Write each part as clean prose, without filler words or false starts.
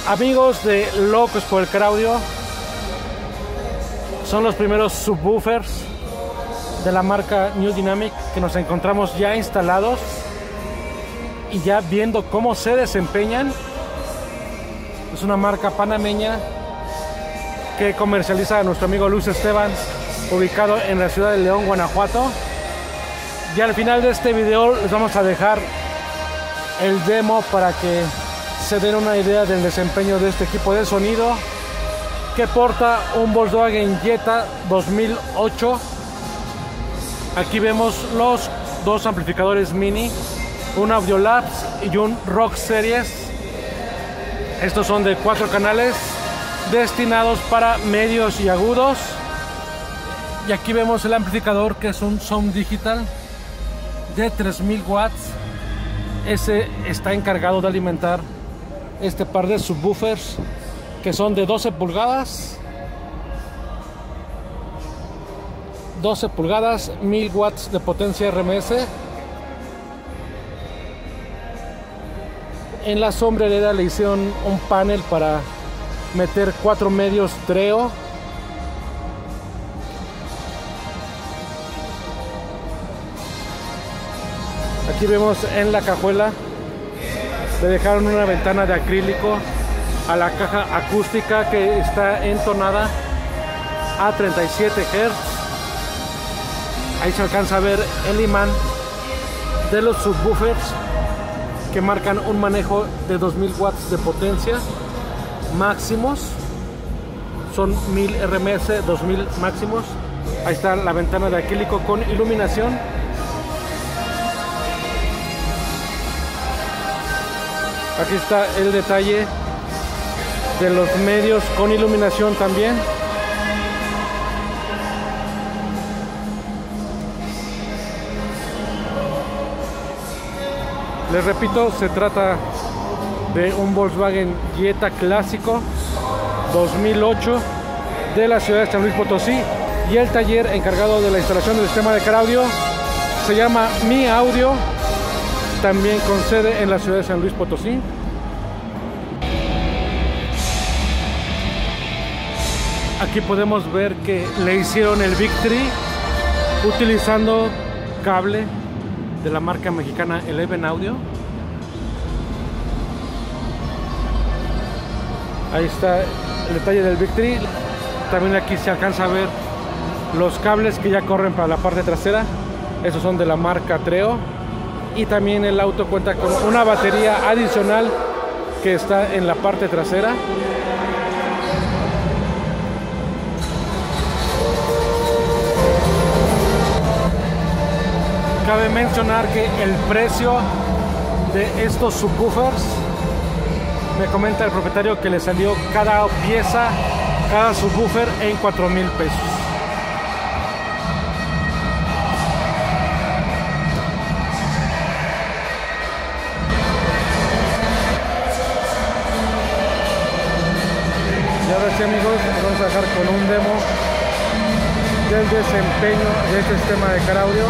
Amigos de Locos por el Car Audio, son los primeros subwoofers de la marca New Dynamic que nos encontramos ya instalados y ya viendo cómo se desempeñan. Es una marca panameña que comercializa a nuestro amigo Luis Esteban, ubicado en la ciudad de León, Guanajuato. Y al final de este video les vamos a dejar el demo para que se den una idea del desempeño de este equipo de sonido, que porta un Volkswagen Jetta 2008. Aquí vemos los dos amplificadores mini, un Audiolabs y un Rock Series. Estos son de 4 canales destinados para medios y agudos. Y aquí vemos el amplificador, que es un Sound Digital de 3000 watts. Ese está encargado de alimentar este par de subwoofers, que son de 12 pulgadas, 1000 watts de potencia RMS. En la sombrerera le hicieron un panel para meter 4 medios Treo. Aquí vemos en la cajuela le dejaron una ventana de acrílico a la caja acústica, que está entonada a 37 Hz. Ahí se alcanza a ver el imán de los subwoofers, que marcan un manejo de 2000 watts de potencia máximos. Son 1000 RMS, 2000 máximos. Ahí está la ventana de acrílico con iluminación. Aquí está el detalle de los medios con iluminación también. Les repito, se trata de un Volkswagen Jetta clásico 2008 de la ciudad de San Luis Potosí, y el taller encargado de la instalación del sistema de Car Audio se llama Mi Audio, también con sede en la ciudad de San Luis Potosí. Aquí podemos ver que le hicieron el Big Tree utilizando cable de la marca mexicana Eleven Audio. Ahí está el detalle del Big Tree. También aquí se alcanza a ver los cables que ya corren para la parte trasera. Esos son de la marca Treo. Y también el auto cuenta con una batería adicional que está en la parte trasera. Cabe mencionar que el precio de estos subwoofers, me comenta el propietario que le salió cada pieza, cada subwoofer en 4,000 pesos. Y ahora sí, amigos, nos vamos a dejar con un demo del desempeño de este sistema de Car Audio.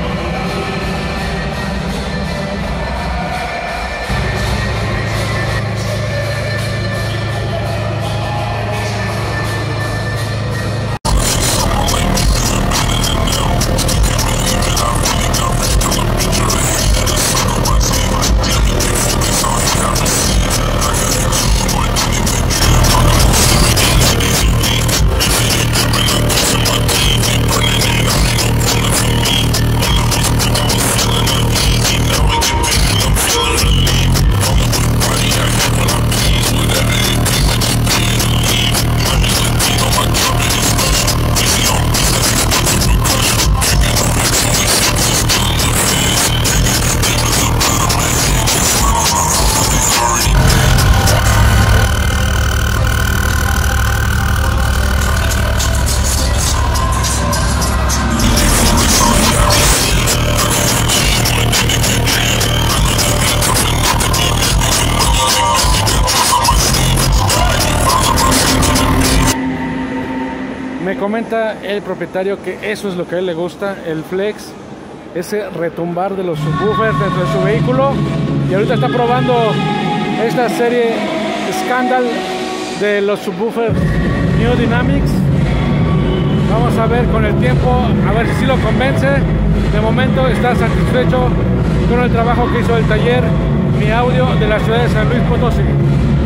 Me comenta el propietario que eso es lo que a él le gusta, el flex, ese retumbar de los subwoofers dentro de su vehículo. Y ahorita está probando esta serie Scandal de los subwoofers New Dynamics. Vamos a ver con el tiempo, a ver si sí lo convence. De momento está satisfecho con el trabajo que hizo el taller Mi Audio de la ciudad de San Luis Potosí.